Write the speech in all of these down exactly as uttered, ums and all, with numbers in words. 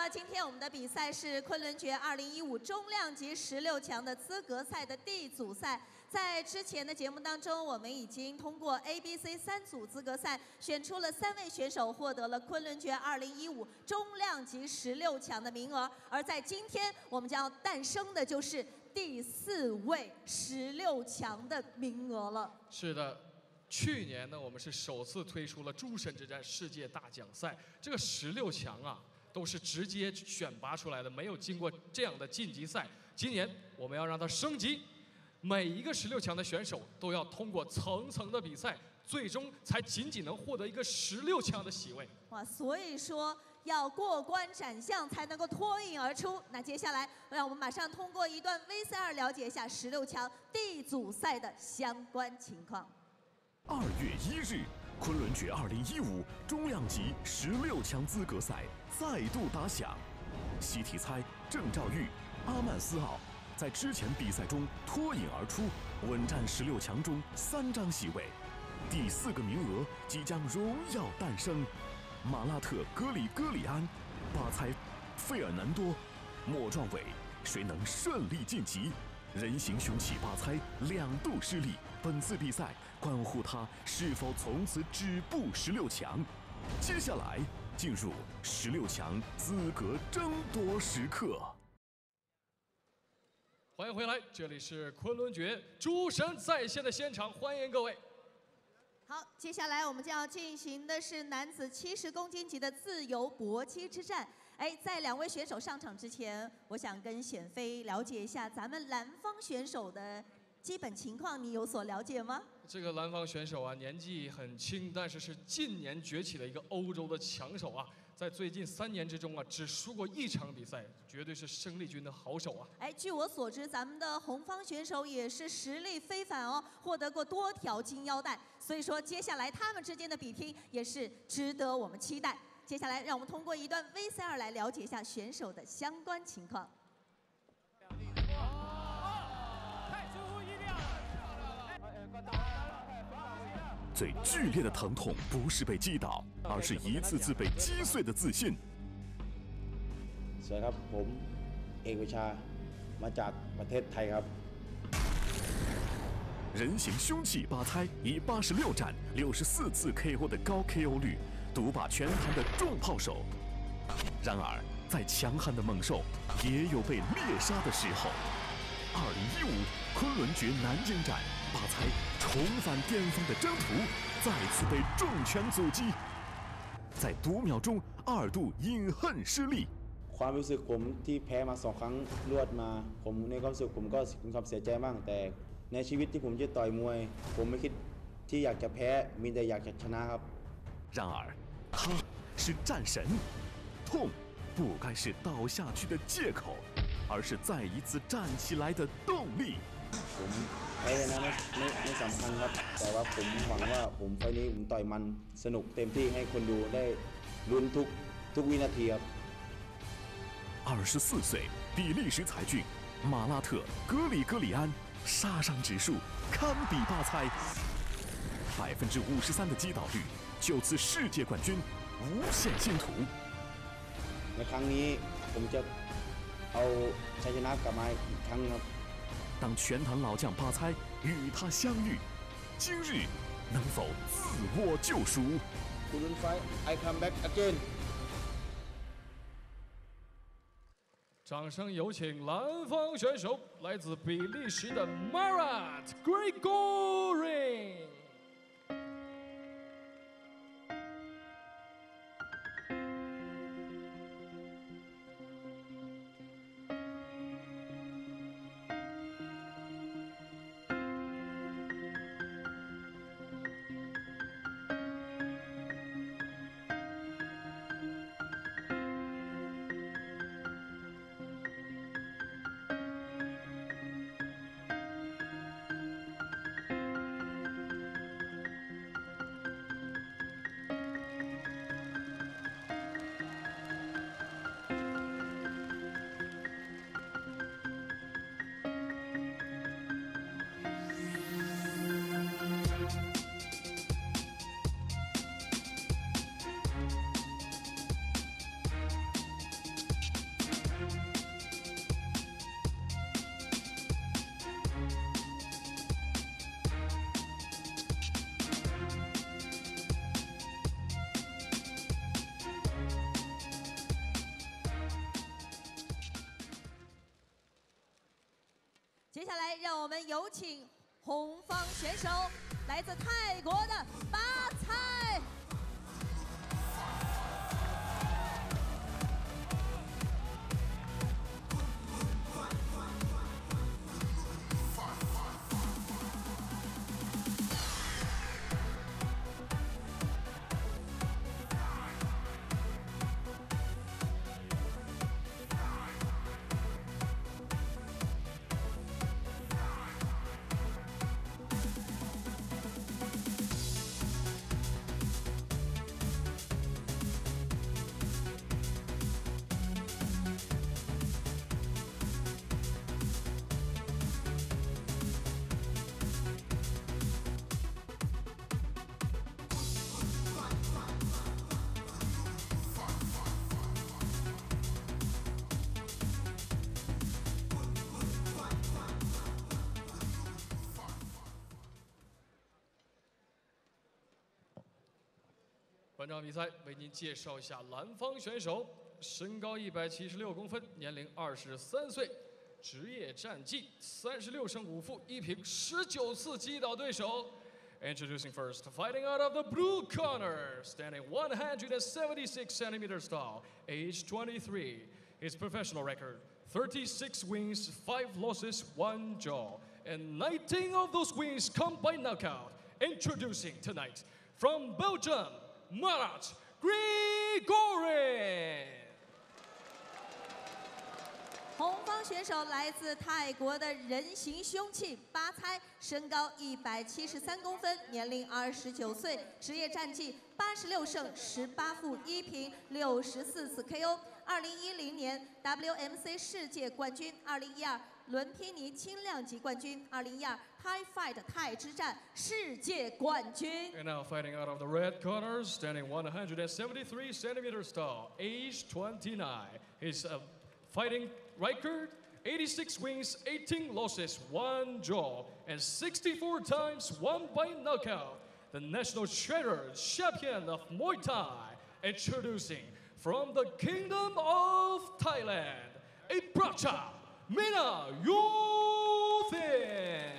了，今天我们的比赛是昆仑决二零一五中量级十六强的资格赛的 D 组赛。在之前的节目当中，我们已经通过 A、B、C 三组资格赛，选出了三位选手获得了昆仑决二零一五中量级十六强的名额。而在今天，我们将要诞生的就是第四位十六强的名额了。 是的。 去年呢，我们是首次推出了诸神之战世界大奖赛，这个十六强啊，都是直接选拔出来的，没有经过这样的晋级赛。今年我们要让它升级，每一个十六强的选手都要通过层层的比赛，最终才仅仅能获得一个十六强的席位。 哇，所以说要过关斩将才能够脱颖而出。那接下来，让我们马上通过一段 V C R 了解一下十六强 D 组赛的相关情况。 二月一日，昆仑决二零一五中量级十六强资格赛再度打响。西体猜郑兆玉、阿曼斯奥在之前比赛中脱颖而出，稳占十六强中三张席位。第四个名额即将荣耀诞生。马拉特格里戈里安、巴猜费尔南多、莫壮伟，谁能顺利晋级？ 人形凶器巴猜两度失利，本次比赛关乎他是否从此止步十六强。接下来进入十六强资格争夺时刻。 欢迎回来，这里是昆仑决诸神在线的现场，欢迎各位。 好，接下来我们将要进行的是男子七十公斤级的自由搏击之战。哎，在两位选手上场之前，我想跟显飞了解一下咱们蓝方选手的基本情况，你有所了解吗？ 这个蓝方选手啊，年纪很轻，但是是近年崛起的一个欧洲的强手啊。 在最近三年之中啊，只输过一场比赛，绝对是生力军的好手啊！ 哎，据我所知，咱们的红方选手也是实力非凡哦，获得过多条金腰带，所以说接下来他们之间的比拼也是值得我们期待。接下来，让我们通过一段 V C R 来了解一下选手的相关情况。 最剧烈的疼痛不是被击倒，而是一次次被击碎的自信。 สวัสดีครับ ผม เอกวิชา มาจากประเทศไทยครับ人形凶器巴猜以八十六战六十四次 K O 的高 K O 率，独霸拳坛的重炮手。然而，再强悍的猛兽也有被猎杀的时候。二零一五昆仑决南京站，巴猜重返巅峰的征途再次被重拳阻击，在读秒中二度饮恨失利。 ความรู้สึกผมที่แพ้มาสองครั้งรวดมาผมในความรู้สึกผมก็มีความเสียใจมากแต่ในชีวิตที่ผมจะต่อยมวยผมไม่คิดที่อยากจะแพ้มีแต่อยากจะชนะครับ然而，他是战神，痛不该是倒下去的借口，而是再一次站起来的动力。 ผมแพ้ชนะไม่ไม่ไม่สำคัญครับแต่ว่าผมหวังว่าผมไฟนี้ผมต่อยมันสนุกเต็มที่ให้คนดูได้ลุ้นทุกทุกวินาทีครับ二十四岁，比利时才俊马拉特格里戈里安，杀伤指数堪比巴猜，百分之五十三的击倒率，就此世界冠军无限星途。 ในครั้งนี้ผมจะเอาชัยชนะกลับมาอีกครั้งครับ当拳坛老将巴猜与他相遇，今日能否自我救赎 Kunlun Fight I come back again 掌声有请蓝方选手，来自比利时的 Marat Grigorian。 接下来，让我们有请红方选手，来自泰国的巴蔡。 本场比赛为您介绍一下蓝方选手，身高一百七十六公分，年龄二十三岁，职业战绩三十六胜五负一平，十九次击倒对手。Introducing first, fighting out of the blue corner, standing one hundred seventy-six centimeters tall, age twenty-three. His professional record: thirty-six wins, five losses, one draw, and nineteen of those wins come by knockout. Introducing tonight, from Belgium, Marat Grigorian。 红方选手来自泰国的人形凶器巴蔡，身高一百七十三公分，年龄二十九岁，职业战绩八十六胜十八负一平，六十四次 K O。二零一零年 W M C 世界冠军，二零一二伦皮尼轻量级冠军，二零一二 Thai Fight 泰之战世界冠军。 And now fighting out of the red corner, standing one hundred seventy-three centimeters tall, age twenty-nine. His uh, fighting record: eighty-six wins, eighteen losses, one draw, and sixty-four times won by knockout. The national treasure champion of Muay Thai, introducing from the Kingdom of Thailand, Aikpracha Meenayothin.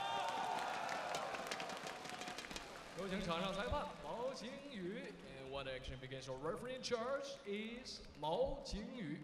有请场上裁判毛景宇 And one action begins. Your referee in charge is 毛景宇。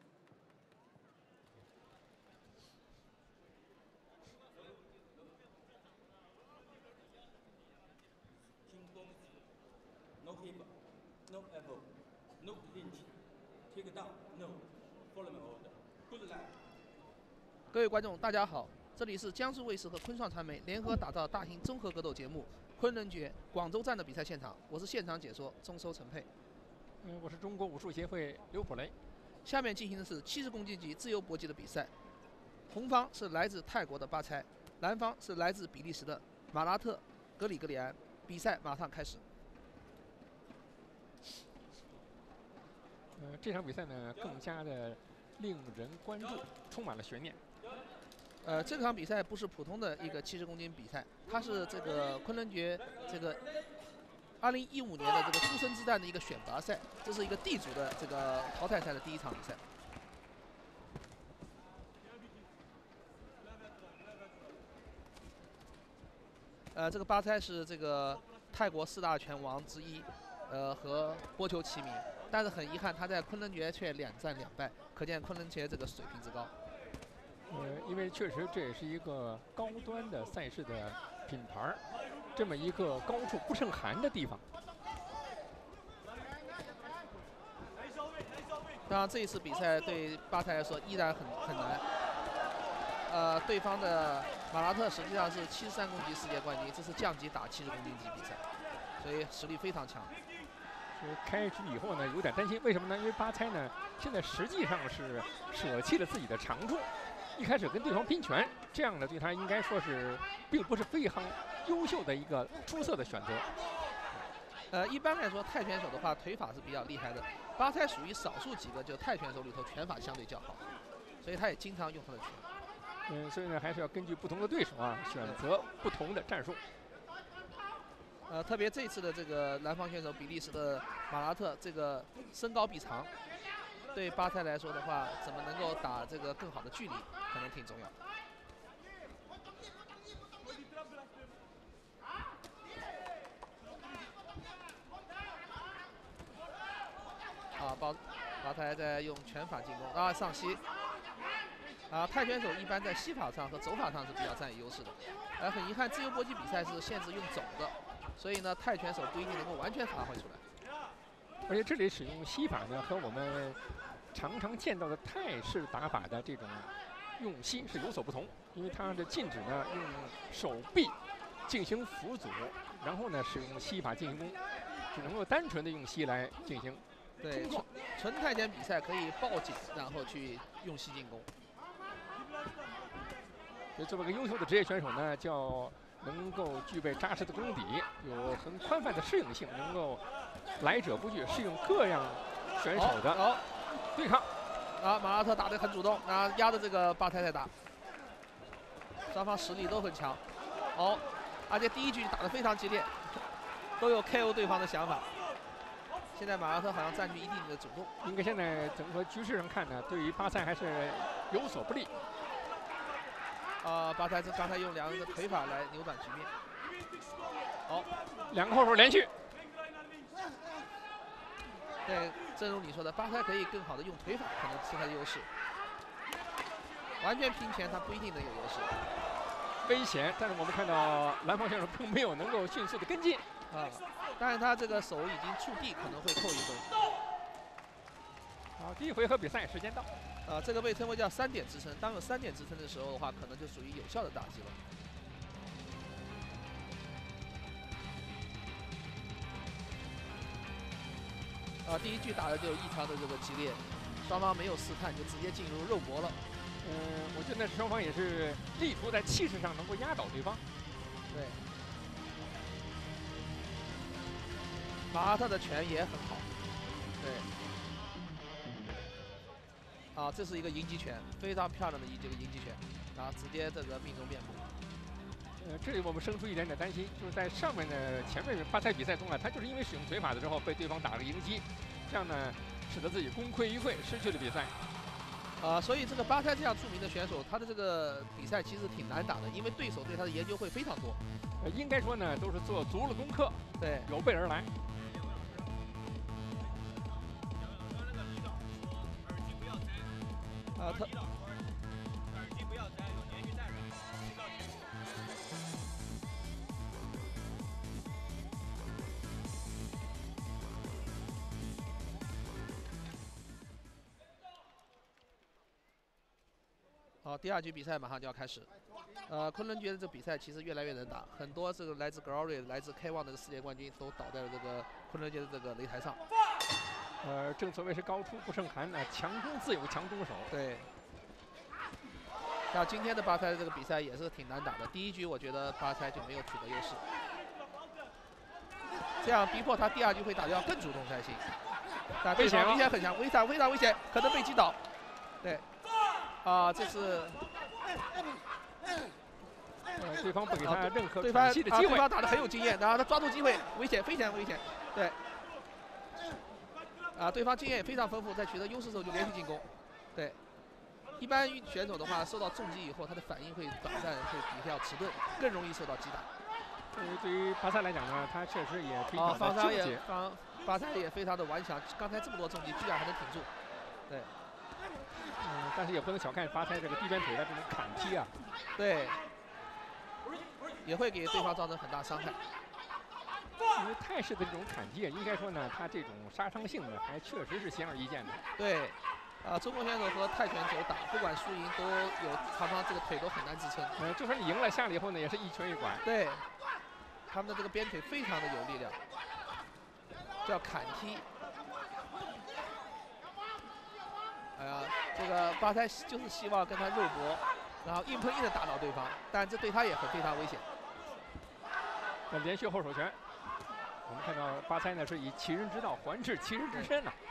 No keeper, no elbow, no clinch, take it down, no, follow my order. Good luck. 各位观众，大家好，这里是江苏卫视和昆创传媒联合打造大型综合格斗节目《昆仑决》广州站的比赛现场，我是现场解说中收陈佩。 嗯，我是中国武术协会刘普雷。 下面进行的是七十公斤级自由搏击的比赛，红方是来自泰国的巴蔡，蓝方是来自比利时的马拉特·格里格里安。比赛马上开始。 呃，这场比赛呢，更加的令人关注，充满了悬念。 呃，这场比赛不是普通的一个七十公斤比赛，它是这个昆仑决这个二零一五年的这个诸神之战的一个选拔赛，这是一个地主的这个淘汰赛的第一场比赛。呃，这个巴蔡是这个泰国四大拳王之一，呃，和波球齐名。 但是很遗憾，他在昆仑决却两战两败，可见昆仑决这个水平之高。 呃，因为确实这也是一个高端的赛事的品牌，这么一个高处不胜寒的地方。 当然，这一次比赛对巴蔡来说依然很很难。呃，对方的马拉特实际上是七十三公斤世界冠军，这是降级打七十公斤级比赛，所以实力非常强。 开局以后呢，有点担心，为什么呢？因为巴蔡呢，现在实际上是舍弃了自己的长处，一开始跟对方拼拳，这样呢，对他应该说是并不是非常优秀的一个出色的选择。 呃，一般来说，泰拳手的话，腿法是比较厉害的。巴蔡属于少数几个就泰拳手里头拳法相对较好，所以他也经常用他的拳。 嗯，所以呢，还是要根据不同的对手啊，选择不同的战术。 呃，特别这次的这个南方选手比利时的马拉特，这个身高比长，对巴蔡来说的话，怎么能够打这个更好的距离，可能挺重要。 巴巴泰在用拳法进攻，啊上膝。啊，泰拳手一般在膝法上和走法上是比较占有优势的。而很遗憾，自由搏击比赛是限制用走的，所以呢，泰拳手不一定能够完全发挥出来。 而且这里使用膝法呢，和我们常常见到的泰式打法的这种用膝是有所不同，因为它的禁止呢用手臂进行辅佐，然后呢使用膝法进行攻，只能够单纯的用膝来进行。 对，纯纯泰拳比赛可以抱紧，然后去用膝进攻。 所以作为一个优秀的职业选手呢，就要能够具备扎实的功底，有很宽泛的适应性，能够来者不拒，适应各样选手的好对抗。 啊，马拉特打得很主动，啊，压着这个巴泰在打，双方实力都很强。哦，而且第一局打得非常激烈，都有 K O 对方的想法。现在马拉特好像占据一定的主动。 应该现在整个局势上看呢，对于巴塞还是有所不利。 啊，巴泰这刚才用两个人的腿法来扭转局面。好， 两个后手连续。 对，正如你说的，巴泰可以更好的用腿法，可能是他的优势。完全拼拳，他不一定能有优势。 危险，但是我们看到蓝方选手并没有能够迅速的跟进啊，但是他这个手已经触地，可能会扣一分。 好，第一回合比赛时间到。 啊，这个被称为叫三点支撑。当有三点支撑的时候的话，可能就属于有效的打击了。啊，第一局打的就异常的这个激烈，双方没有试探就直接进入肉搏了。 嗯，我觉得双方也是力图在气势上能够压倒对方。 对，马拉特的拳也很好。对。啊，这是一个迎击拳，非常漂亮的一这个迎击拳，啊，直接这个命中面部。 呃，这里我们生出一点点担心，就是在上面的前面巴塞比赛中啊，他就是因为使用腿法的时候被对方打了迎击，这样呢，使得自己功亏一篑，失去了比赛。 啊，所以这个巴塞这样著名的选手，他的这个比赛其实挺难打的，因为对手对他的研究会非常多。 呃，应该说呢，都是做足了功课， 对， 有备而来。 啊，他。好，第二局比赛马上就要开始。呃，昆仑决的这个比赛其实越来越难打，很多这个来自 Glory、来自 K 一 的这个世界冠军都倒在了这个昆仑决的这个擂台上。 呃，正所谓是高出不胜寒，那强中自有强中手。 对。像今天的巴塞这个比赛也是挺难打的，第一局我觉得巴塞就没有取得优势，这样逼迫他第二局会打得要更主动才行。但对方危险很强，非常非常危险，可能被击倒。对。啊，这是。 呃，对方不给他任何对方喘息的机会。 啊，对方打得很有经验，然后他抓住机会，危险，非常危险。对。啊，对方经验也非常丰富，在取得优势的时候就连续进攻。对。一般选手的话，受到重击以后，他的反应会短暂，会比较迟钝，更容易受到击打。 呃，对于巴塞来讲呢，他确实也非常的纠结。 方巴塞也非常的顽强，刚才这么多重击，居然还能挺住。对。 嗯，但是也不能小看巴塞这个地边腿的这种砍踢啊。 对。也会给对方造成很大伤害。 因为泰式的这种砍击，应该说呢，它这种杀伤性呢，还确实是显而易见的。 对。啊，中国选手和泰拳手打，不管输赢都有常常这个腿都很难支撑。 呃，就算你赢了，下来以后呢，也是一拳一拐。 对，他们的这个边腿非常的有力量，叫砍踢。哎呀，这个巴塞就是希望跟他肉搏，然后硬碰硬的打倒对方，但这对他也很非常危险。 那连续后手拳，我们看到巴塞呢是以其人之道还治其人之身呐。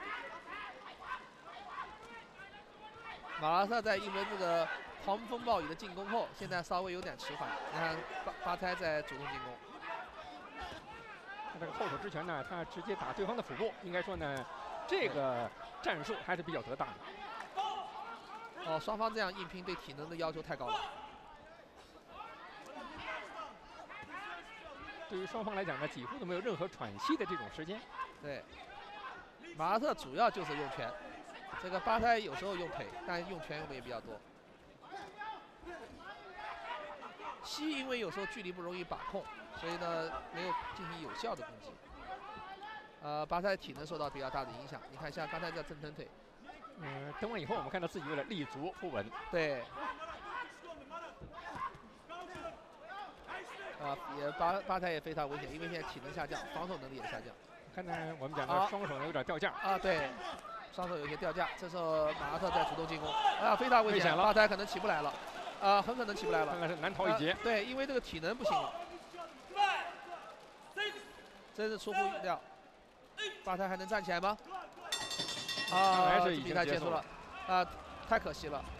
马拉特在一轮这个狂风暴雨的进攻后，现在稍微有点迟缓。你看巴巴塞在主动进攻。 他这个后手之拳呢，他直接打对方的腹部，应该说呢，这个战术还是比较得当的。 哦，双方这样硬拼对体能的要求太高了。 对于双方来讲呢，几乎都没有任何喘息的这种时间。 对。 马拉特主要就是用拳，这个巴泰有时候用腿，但用拳用的也比较多。西因为有时候距离不容易把控，所以呢没有进行有效的攻击。呃，巴泰体能受到比较大的影响。你看，像刚才这正蹬腿， 嗯，蹬完以后我们看到自己为了立足不稳。 对。啊，也巴巴泰也非常危险，因为现在体能下降，防守能力也下降。 看来我们讲的双手呢有点掉架。 啊，对，双手有些掉架。这时候马拉特在主动进攻，啊，非常危险， 了， 巴泰可能起不来了，啊，很可能起不来了。 看来是难逃一劫。 啊、对，因为这个体能不行了，真是出乎意料。巴泰还能站起来吗？啊， 还是已经比赛结束了，啊，太可惜了，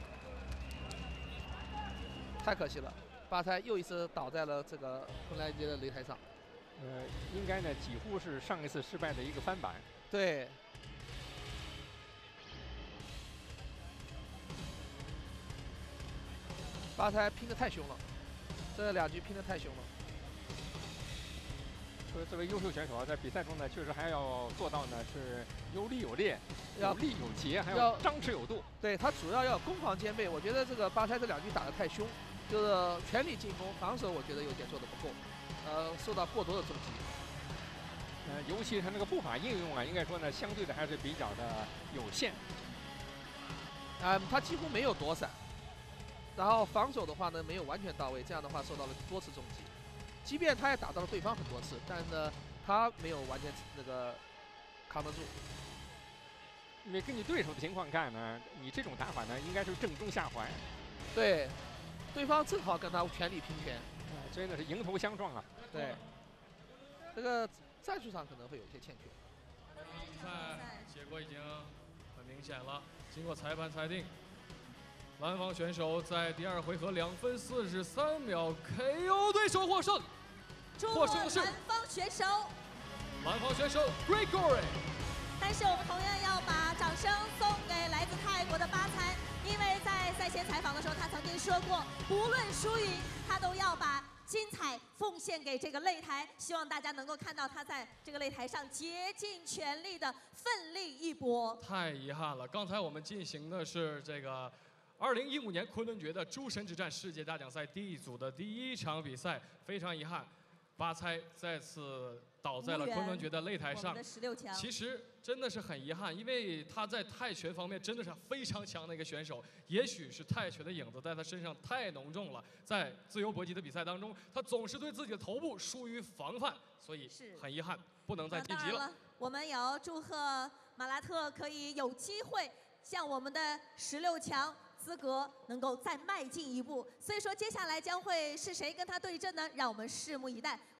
太可惜了。巴泰又一次倒在了这个昆莱杰的擂台上。 呃，应该呢几乎是上一次失败的一个翻版。 对。巴泰拼得太凶了，这两局拼得太凶了。 作为作为优秀选手啊，在比赛中呢，确实还要做到呢是有理有练，有力有节，还要张弛有度。 对他主要要攻防兼备。我觉得这个巴泰这两局打得太凶。就是全力进攻，防守我觉得有点做得不够，呃，受到过多的重击。 呃，尤其是他那个步伐应用啊，应该说呢，相对的还是比较的有限。 啊、嗯，他几乎没有躲闪，然后防守的话呢，没有完全到位，这样的话受到了多次重击。即便他也打到了对方很多次，但是呢，他没有完全那个扛得住。 因为根据对手的情况看呢，你这种打法呢，应该是正中下怀。 对。对方正好跟他全力拼拳， 啊，真的是迎头相撞啊！ 对，这个战术上可能会有一些欠缺。 比赛结果已经很明显了，经过裁判裁定，蓝方选手在第二回合两分四十三秒 K O 对手获胜。 获胜的是蓝方选手， 蓝方选手 Grigorian。 但是我们同样要把掌声送给来自泰国的巴才。因为在赛前采访的时候，他曾经说过，不论输赢，他都要把精彩奉献给这个擂台。希望大家能够看到他在这个擂台上竭尽全力的奋力一搏。 太遗憾了，刚才我们进行的是这个二零一五年昆仑决的诸神之战世界大奖赛 D 组的第一场比赛，非常遗憾，巴猜再次倒在了昆仑决的擂台上。其实真的是很遗憾，因为他在泰拳方面真的是非常强的一个选手。也许是泰拳的影子在他身上太浓重了，在自由搏击的比赛当中，他总是对自己的头部疏于防范，所以很遗憾不能再晋级了。 我们也要祝贺马拉特可以有机会向我们的十六强资格能够再迈进一步。所以说，接下来将会是谁跟他对阵呢？让我们拭目以待。